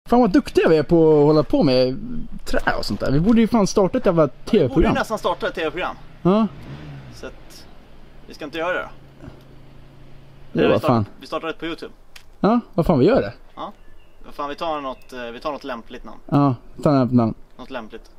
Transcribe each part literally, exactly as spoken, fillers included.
Fan vad duktiga vi är på att hålla på med trä och sånt där. Vi borde ju fan starta ett jävla tv-program. Vi borde nästan starta ett tv-program. Ja. Så att vi ska inte göra det då. Det var vi, start, fan. vi startar ett på YouTube. Ja, vad fan vi gör det? Ja. Vad fan, vi tar något, vi tar något lämpligt namn. Ja, ta något namn. Något lämpligt.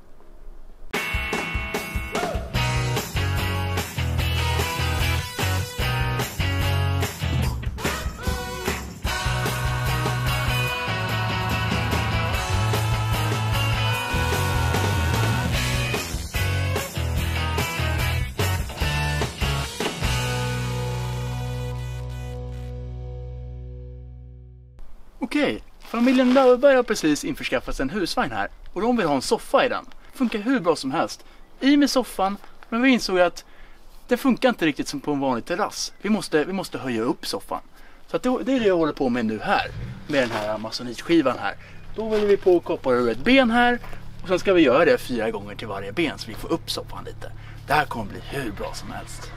Okej, familjen Löfberg har precis införskaffat en husvagn här och de vill ha en soffa i den. Funkar hur bra som helst. I med soffan, men vi insåg att det funkar inte riktigt som på en vanlig terrass. Vi måste, vi måste höja upp soffan. Så att det, det är det jag håller på med nu här, med den här masonitskivan här. Då vill vi på att koppla över ett ben här och sen ska vi göra det fyra gånger till varje ben så vi får upp soffan lite. Det här kommer bli hur bra som helst.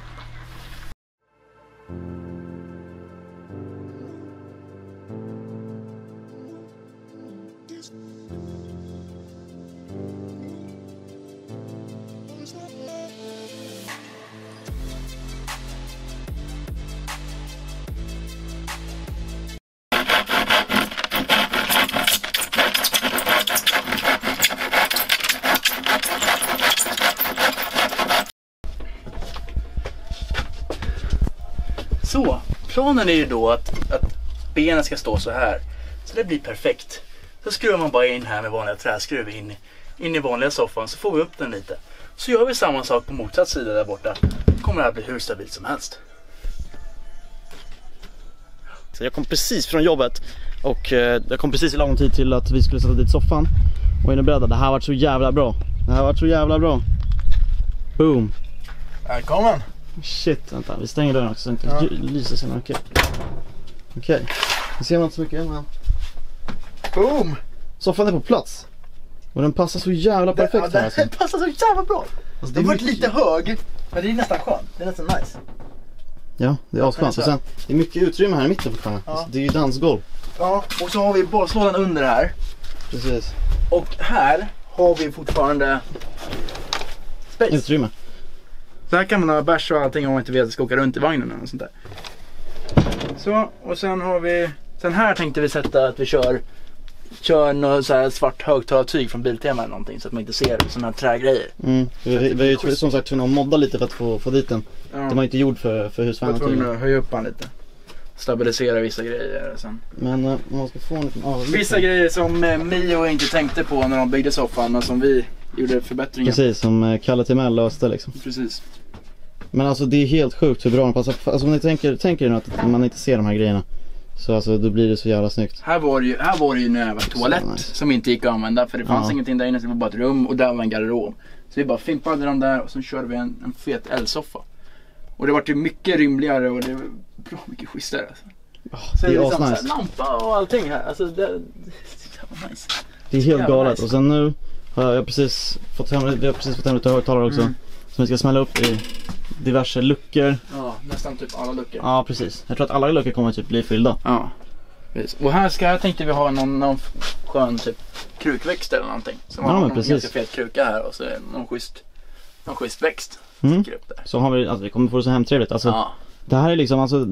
Så, planen är ju då att, att benen ska stå så här. Så det blir perfekt. Så skruvar man bara in här med vanliga träskruv in, in i vanliga soffan så får vi upp den lite. Så gör vi samma sak på motsatt sida där borta. Kommer det här bli hur stabilt som helst. Så jag kom precis från jobbet och eh, jag kom precis i lång tid till att vi skulle sätta dit soffan. Och är ni beredda? Det här har varit så jävla bra. Det här har varit så jävla bra. Boom. Välkommen. Shit, vänta, vi stänger dörren också så inte ja. lyser sig mycket. Okej, okay. Vi ser inte så mycket men... Boom! Soffan är på plats. Och den passar så jävla perfekt det, ja, den, här alltså. Den passar så jävla bra. Alltså, den har varit lite hög, men det är nästan skönt. Det är nästan nice. Ja, det är asskönt. Och sen, det är mycket utrymme här i mitten fortfarande. Ja. Alltså, det är ju dansgolv. Ja, och så har vi baslådan under här. Precis. Och här har vi fortfarande space. Utrymme. Så här kan man ha bärs och allting om man inte vet att ska åka runt i vagnen och sånt där. Så, och sen har vi... Sen här tänkte vi sätta att vi kör... Kör något så här svart högtalartyg från Biltema eller någonting så att man inte ser såna här trägrejer. Mm. Vi, vi, vi är ju som sagt tvungna att modda lite för att få, få dit den. Ja. Den var inte gjord för, för husvagnen. Jag var tvungen att höja upp den lite. Stabilisera vissa grejer och sen. Men uh, man ska få en liten av. Vissa grejer som uh, Mio inte tänkte på när de byggde soffan och som vi gjorde förbättringar. Precis, som uh, Kalle Timell löste liksom. Precis. Men alltså det är helt sjukt hur bra den passar. Alltså om ni tänker, tänker nu att man inte ser de här grejerna. Så alltså då blir det så jävla snyggt. Här var det ju, här var det ju en över toalett nice. Som inte gick att använda för det fanns ja. ingenting där inne så det var bara ett rum och där var en garderob. Så vi bara fimpade dem där och så körde vi en, en fet L-soffa. Och det var ju mycket rymligare och det var bra mycket schysstare. Alltså. Oh, så det är liksom asnice. Lampa och allting här. Alltså det, det, det var nice. Det är helt galet nice. Och sen nu har jag precis fått hem, vi har precis fått hem lite högtalare också. Mm. Som vi ska smälla upp i diverse luckor. Ja, nästan typ alla luckor. Ja, precis. Jag tror att alla luckor kommer typ bli fyllda. Ja, precis. Och här ska jag tänkte vi ha någon, någon skön typ krukväxt eller någonting. Som ja, har men någon precis. ganska fet kruka här och så någon schysst, någon schysst växt. Mm. Upp där. Så har vi, alltså vi kommer få det så hemtrevligt. Alltså, ja. Det här är liksom, alltså...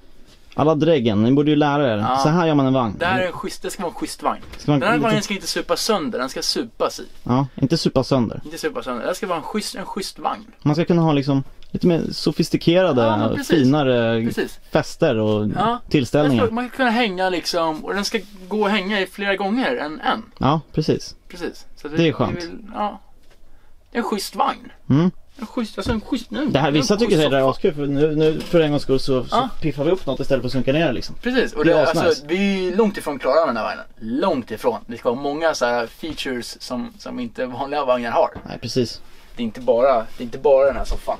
Alla dräggen, ni borde ju lära er. Ja. Så här gör man en vagn. Det här är en schysst, det ska vara en schysst vagn. Den här lite... vagnen ska inte supa sönder, den ska supas i. Ja, inte supa sönder. Inte supa sönder, det ska vara en schysst, en schysst vagn. Man ska kunna ha liksom lite mer sofistikerade, ja, finare precis. Fester och ja. Tillställningar. Ska, man ska kunna hänga liksom, och den ska gå och hänga i flera gånger än en. Ja, precis. Precis. Så det, det är skönt. Vill, ja. Det är en schysst vagn. Mm. En schysst, alltså en schysst nu. Det här, vissa tycker det är askul för nu, nu för en gångs skull så, ja. så piffar vi upp något istället för att sunka ner liksom. Precis, och det, det alltså, nice. Vi är långt ifrån klara med den här vagnen. Långt ifrån. Det ska vara många så här features som, som inte vanliga vagnar har. Nej, precis. Det är inte bara, det är inte bara den här soffan.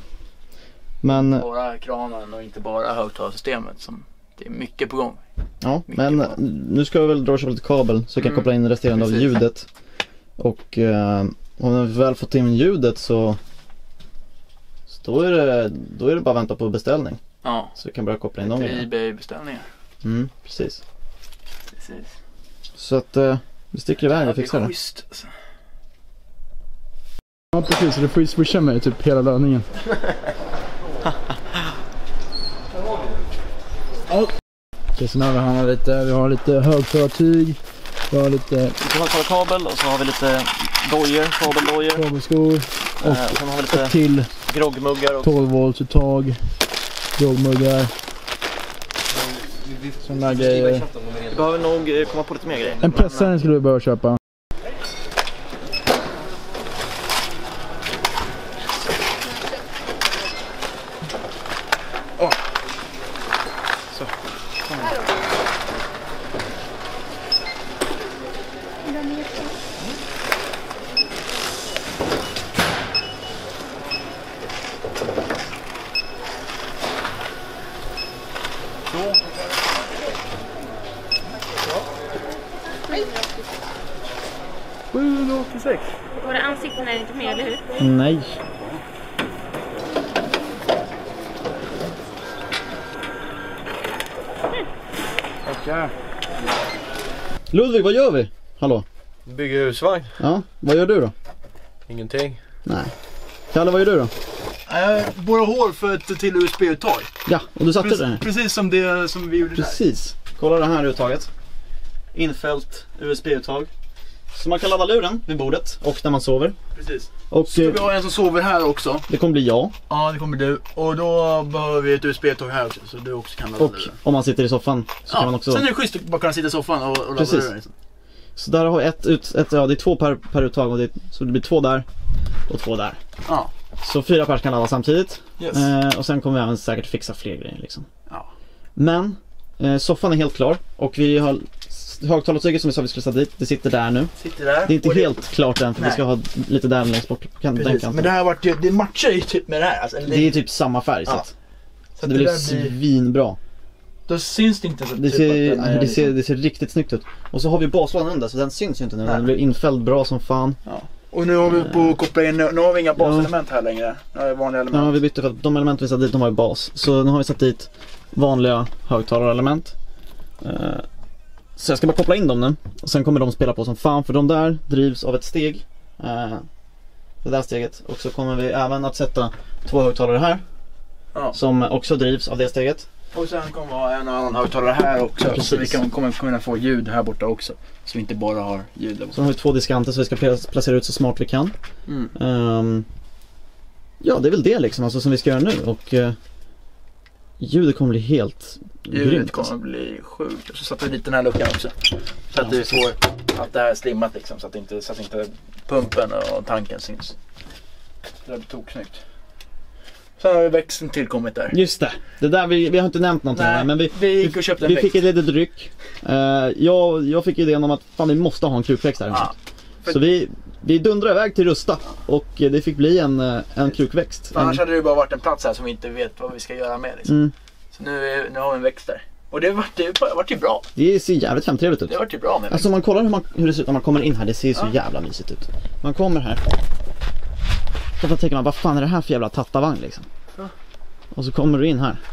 Men... Inte bara kranen och inte bara högtalarsystemet. Som, det är mycket på gång. Ja, mycket men nu ska vi väl dra lite kabel så vi kan mm. koppla in resterande precis. Av ljudet. Och eh, om vi väl fått in ljudet så... Då är, det, då är det bara att vänta på beställning. Ja. Så vi kan börja koppla in dem. eBay-beställningar. Mm, precis. Precis. Så att, eh, Vi sticker iväg och fixar det. Schysst, alltså. Ja precis, så du får ju swisha mig typ hela löningen. Okej, så nu har vi lite, vi har lite högtalartyg. Vi har lite... Vi har ett kabel och så har vi lite dojor, kabeldojor. Kabelskor. Och, och sen har vi lite och till groggmuggar och tolv volts uttag. Groggmuggar. Sådana grejer. Vi behöver nog komma på lite mer grejer. En pressare skulle vi behöva köpa. Oh. Så. sjuhundraåttiosex. Våra ansikten är inte med, eller hur? Nej. Okej. Ludvig, vad gör vi? Hallå? Bygger husvagn. Ja, vad gör du då? Ingenting. Nej. Kalle, vad gör du då? Jag borrar hål för ett till U S B-uttag. Ja, och du satte Precis, det här. precis som det som vi gjorde Precis. Kolla det här uttaget. Infällt U S B-uttag. Så man kan ladda luren vid bordet och när man sover. där. Precis. Och Så vi har en som sover här också. det kommer bli jag. Ja, det kommer du. Och då behöver vi ett U S B-uttag här också, så du också kan ladda Och luren. om man sitter i soffan så kan man också... Sen är det schysst att bara kunna sitta i soffan och, och ladda Precis. luren. Liksom. Så där har vi ett, ut, ett ja det är två per, per uttag och det, så det blir två där och två där. Ja. Så fyra pers kan ladda samtidigt. Yes. Eh, och sen kommer vi även säkert fixa fler grejer liksom. Ja. Men eh, soffan är helt klar och vi har högtalartyget som vi sa vi skulle sätta dit, det sitter där nu. Sitter där. Det är inte och helt klart än för Nej. vi ska ha lite där längst bort på kan, den Precis. kanten. Men det här har varit ju, det matchar ju typ med det här. Alltså, Det är typ samma färg så, Ja. att, så så att det det blir där blir, svinbra. då syns det inte så Det typ ser, att den är det, ser, liksom- det ser riktigt snyggt ut. Och så har vi baslådan under så den syns ju inte nu. Nej. Den blir infälld bra som fan. Ja. Och nu har vi på att koppla in, nu har vi inga baselement här längre. Nu har vi vanliga element. Ja, vi bytte för att de element vi satt dit, de var ju bas. Så nu har vi satt dit vanliga högtalarelement. Uh, så jag ska bara koppla in dem nu. Och sen kommer de spela på som fan, för de där drivs av ett steg. Uh, det där steget. Och så kommer vi även att sätta två högtalare här. Ja. Som också drivs av det steget. Och sen kommer det vara en annan högtalare här också. Precis. Så vi kan, kommer kunna få ljud här borta också. Så vi inte bara har ljud där borta. Så har vi två diskanter så vi ska pla- placera ut så smart vi kan. Mm. Um, ja, det är väl det liksom, alltså, som vi ska göra nu. Och uh, ljudet kommer bli helt Ljudet grymt. kommer Alltså. bli sjukt. Och så satte vi dit den här luckan också. Så att vi får allt det här slimmat liksom. Så att inte, så att inte pumpen och tanken syns. Det blir toksnyggt. Sen har vi växeln tillkommit där. Just det, det där vi, vi har inte nämnt någonting Nej, här, men vi, vi gick och köpte en vi växt. fick ett litet ryck. Uh, jag, jag fick idén om att fan, vi måste ha en krukväxt där. Ja. Så vi, vi dundrade iväg till Rusta och det fick bli en, eh, en krukväxt. För annars En, hade det ju bara varit en plats här som vi inte vet vad vi ska göra med liksom. mm, Så nu, är, nu har vi en växt där. Och det vart ju vart ju bra. det ser jävligt femtrevligt ut. Det vart ju bra med en Alltså om man kollar hur, man, hur det ser ut när man kommer in här, det ser så Ja. jävla mysigt ut. Man kommer här. Och då tänker man, vad fan är det här för jävla tattavagn liksom? Ja. Och så kommer du in här.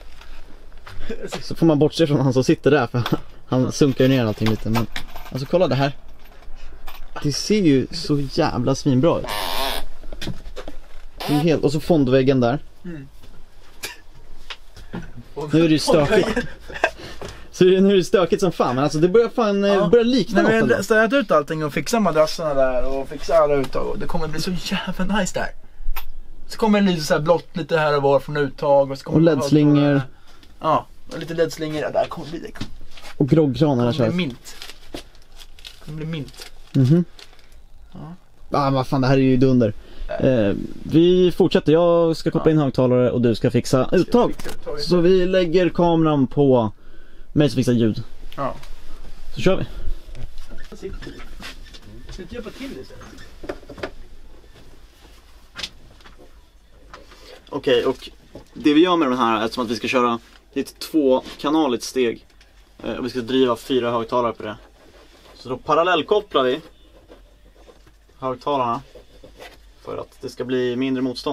Så får man bortse från han som sitter där, för han sunkar ju ner allting lite. Men alltså kolla det här. Det ser ju så jävla svinbra ut. Det är helt, och så fondväggen där. Mm. Nu är det ju stökigt. Så nu är det stökigt som fan, men alltså det börjar fan Ja. börjar likna När något vi ändå. har städat ut allting och fixat madrasserna där och fixat alla uttag, och det kommer bli så jävla nice där. Så kommer det lite så här blått lite här och var från uttag och så kommer Och det L E D-slingor. Ja, och lite L E D-slingor. Ja, där kommer det bli det. Och groggkranar Det där kommer kör. bli mint. Det kommer bli mint. Mhm. Ja. Ah, vad fan, det här är ju dunder. Eh, vi fortsätter, jag ska koppla in högtalare och du ska fixa uttag. Så vi lägger kameran på mig som fixar ljud. Ja. Så kör vi. Ska inte hjälpa till istället? Okej, och det vi gör med den här är som att vi ska köra ett tvåkanaligt steg. Eh, och vi ska driva fyra högtalare på det. Så då parallellkopplar vi högtalarna för att det ska bli mindre motstånd.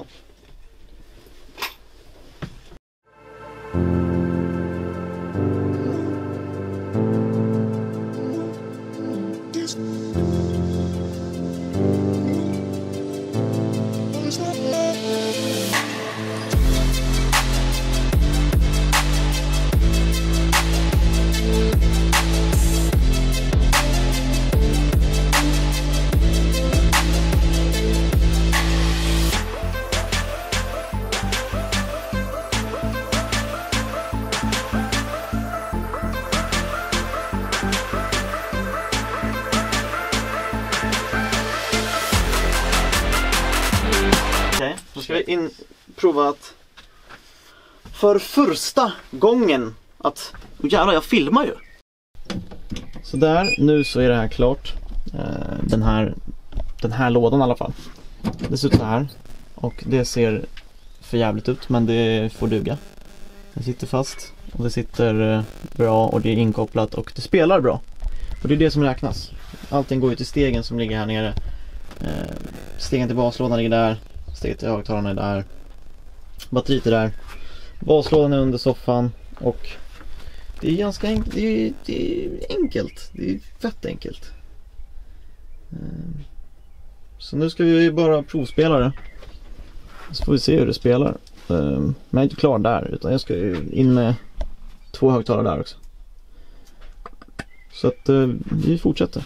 This Då ska vi in, prova att för första gången att, oh jävlar, jag filmar ju. Så där, nu så är det här klart. Eh, den här den här lådan i alla fall. Det ser ut så här och det ser för jävligt ut, men det får duga. Den sitter fast och det sitter eh, bra och det är inkopplat och det spelar bra. Och det är det som räknas. Allting går ju till stegen som ligger här nere. Eh, stegen till baslådan ligger där. Steget till högtalarna är där. Batteriet är där. Baslådan är under soffan. Och det är ganska enkelt. Det är, det är enkelt. Det är fett enkelt. Så nu ska vi bara provspela det. Så får vi se hur det spelar. Men jag är inte klar där. Utan jag ska in med två högtalare där också. Så att vi fortsätter.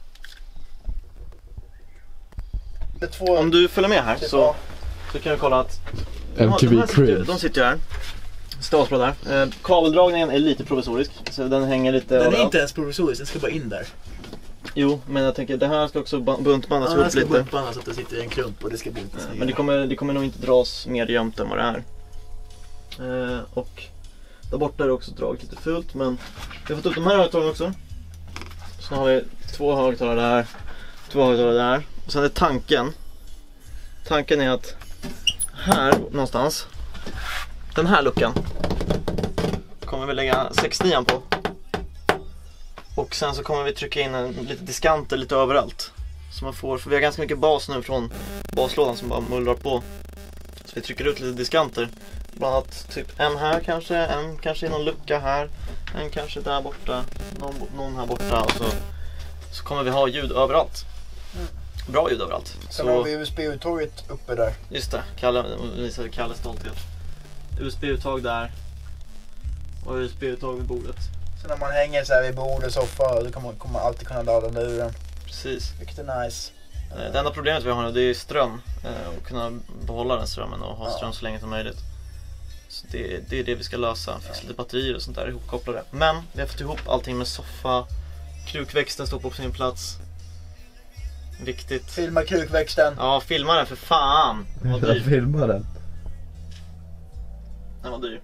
Om du följer med här så, så kan du kolla att M T V de, sitter, Cribs. de sitter ju här. Stasblå där. Eh, kabeldragningen är lite provisorisk. Så den hänger lite Den är överallt. inte ens provisorisk, den ska bara in där. Jo, men jag tänker det här ska också buntbandas Ja, ihop den ska lite. buntbandas så att det sitter i en klump och det ska bli lite snyggare. Men det kommer, det kommer nog inte dras mer gömt än vad det är. Eh, och där borta är det också draget lite fult, men vi har fått upp de här högtalarna också. Så har vi två högtalare där, två högtalare där. Och sen är tanken. Tanken är att här någonstans, den här luckan kommer vi lägga sextionio på. Och sen så kommer vi trycka in en, lite diskanter lite överallt. Så man får, för vi har ganska mycket bas nu från baslådan som bara mullrar på. Så vi trycker ut lite diskanter. Bland annat typ en här kanske, en kanske i någon lucka här, en kanske där borta, någon, någon här borta. Och så, så kommer vi ha ljud överallt. Bra ljud överallt. Sen Så, har vi U S B-uttaget uppe där. just det, Kalle, visar Kalle stolthet. U S B-uttag där. Och U S B-uttag vid bordet. Så när man hänger så här vid bord och soffa, då kommer man, kommer man alltid kunna ladda ur den. Precis. Vilket är nice. Det enda problemet vi har nu, det är ström. Och kunna behålla den strömmen och ha Ja. ström så länge som möjligt. Så det, det är det vi ska lösa. Fixa lite batterier och sånt där ihopkopplade. Men vi har fått ihop allting med soffa. Krukväxten står på sin plats. Viktigt. Filma krukväxten. Ja, filma den för fan. Den var Jag dyr. filmar den. Den var dyr.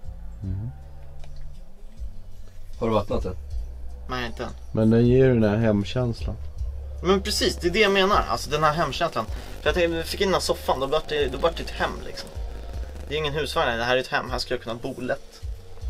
Har du vattnat den? Nej, inte än. Men den ger ju den här hemkänslan. Men precis, det är det jag menar. Alltså den här hemkänslan. För jag tänkte, vi fick in den här soffan, då vart det, då vart det ett hem liksom. Det är ingen husvagn, det här är ett hem. Här ska jag kunna bo lätt.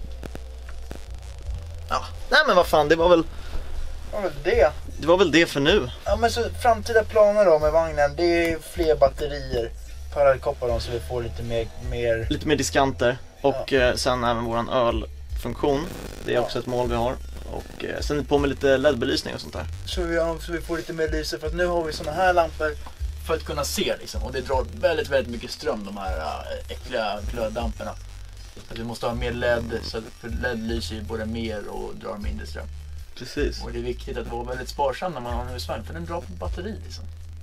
Ja, nej men vad fan, det var väl Ja, men det. det var väl det för nu. Ja, men så framtida planer då med vagnen, det är fler batterier. Parallellkoppla dem så vi får lite mer... mer... Lite mer diskanter. Och eh, sen även våran ölfunktion. Det är Ja. också ett mål vi har. Och eh, sen på med lite L E D-belysning och sånt där. Så vi, ja, så vi får lite mer lyse, för att nu har vi såna här lampor för att kunna se liksom. Och det drar väldigt, väldigt mycket ström, de här äh, äckliga glöddamperna. Så att vi måste ha mer L E D, så att för L E D lyser ju både mer och drar mindre ström. Precis. Och det är viktigt att vara väldigt sparsam när man har en husvagn, för den drar på batteri liksom.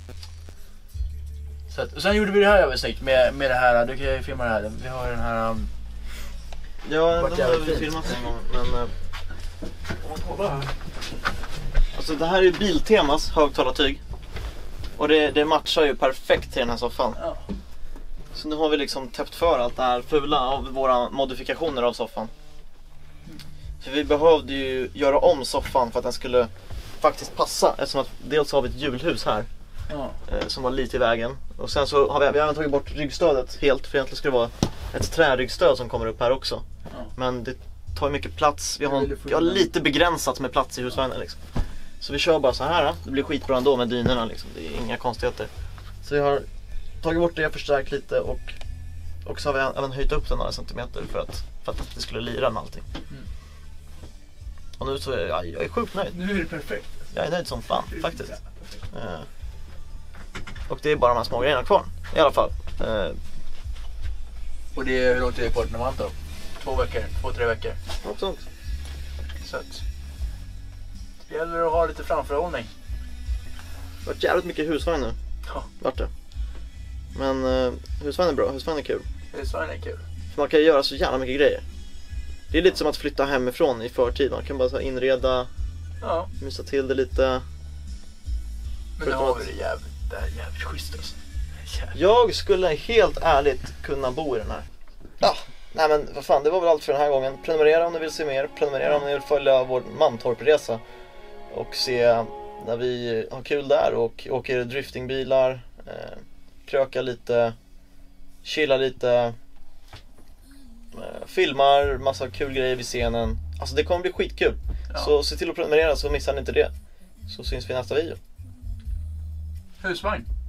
Så att, och sen gjorde vi det här översikt med, med det här, du kan ju filma det här, vi har den här... Um, Ja, Vart den har jävligt vi fint. filmat en gång. Men eh, om man kollar här. Alltså det här är ju Biltemas högtalartyg. Och det, det matchar ju perfekt till den här soffan. ja. Så nu har vi liksom täppt för allt det här fula av våra modifikationer av soffan. För vi behövde ju göra om soffan för att den skulle faktiskt passa. Eftersom att dels har vi ett hjulhus här Ja. eh, som var lite i vägen. Och sen så har vi, vi har även tagit bort ryggstödet helt. För egentligen ska det vara ett träryggstöd som kommer upp här också. Ja. Men det tar ju mycket plats. Vi Vi har, ville få vi har in en- lite begränsat med plats i husvagnen liksom. Så vi kör bara så här. Det blir skitbra ändå med dynorna liksom. Det är inga konstigheter. Så vi har tagit bort det, förstärkt lite och, och så har vi även höjt upp den några centimeter för att, för att det skulle lira med allting. Mm. Och nu så är jag, jag är sjukt nöjd. Nu är det perfekt. Jag är nöjd som fan faktiskt. Eh, och det är bara de här små grejerna kvar i alla fall. Eh, Och det är hur lång tid är kvar till Mantorp? Två veckor, två, tre veckor. något sånt. Så att det gäller att ha lite framförhållning. Det har varit jävligt mycket husvagn nu. Ja. Vart det. Men eh, husvagn är bra, husvagn är kul. Husvagn är kul. För man kan göra så jävla mycket grejer. Det är lite som att flytta hemifrån i förtid. Man kan bara så här inreda, Ja, mysa till det lite. men nu Förutom har att- vi det jävligt, det här är jävligt schysst alltså. Jävligt. Jag skulle helt ärligt kunna bo i den här. Ja, nej men vad fan, det var väl allt för den här gången. Prenumerera om ni vill se mer. Prenumerera om ni vill följa vår Mantorpresa. Och se när vi har kul där och åker driftingbilar. Eh, kröka lite. Chilla lite. Eh, filmar massa kul grejer vid scenen. Alltså det kommer bli skitkul. Ja. Så se till att prenumerera så missar ni inte det. Så syns vi i nästa video. Husvagn.